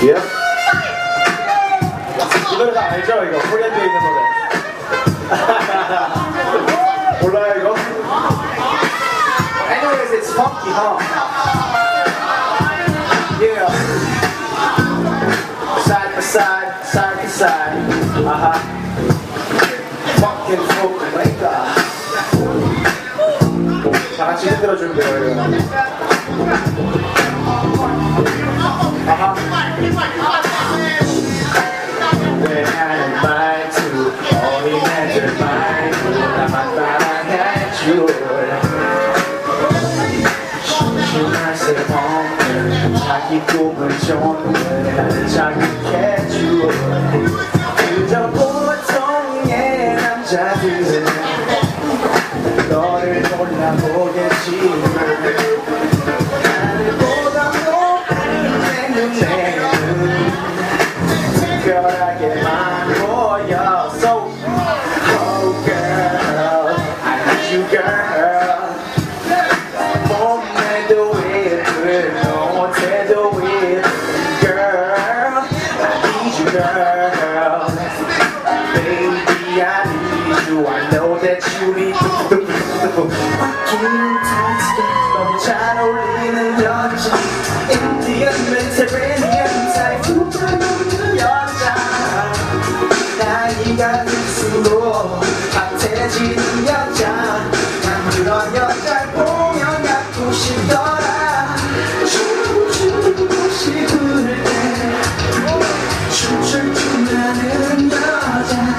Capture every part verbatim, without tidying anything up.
Yep. 이 노래 다 알죠? 이거 코리안드에 있는 노래. 몰라요 이거? Anyways, it's funky, huh? Yeah. Side by side, side by side. Uh-huh. Funkin' folk maker. 다 같이 흔들어주면 돼요, 이거. Uh-huh. When I'm back to only measure mine, 나만 따라해줘. 심심할 새 없는 자기 꿈을 쫓는 나를 자극해줘. 그저 보통의 남자들은 너를 몰라보겠지. 하늘보다 높은 내 눈에는 특별하게만 보여. So, oh girl, I need you girl. 몸매도 it, 못해도 it, girl. I need you girl. Baby, I need you. I know that you need me. 아끼는 타스도 너무 잘 어울리는 여자. Indian, Mediterranean type. 여자 나이가 들수록 핫해지는 여자. 난 그런 여자를 보면 갖고 싶더라. 춤추고 싶을 때 춤출 줄 아는 여자.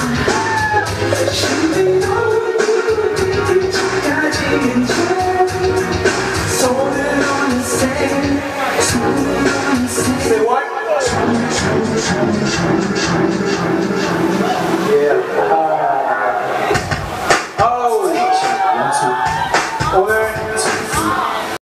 신비로운 눈빛 가진 채 손을 어느새 손을 어느새. Say what? Yeah. Uh, oh, one, two. 오늘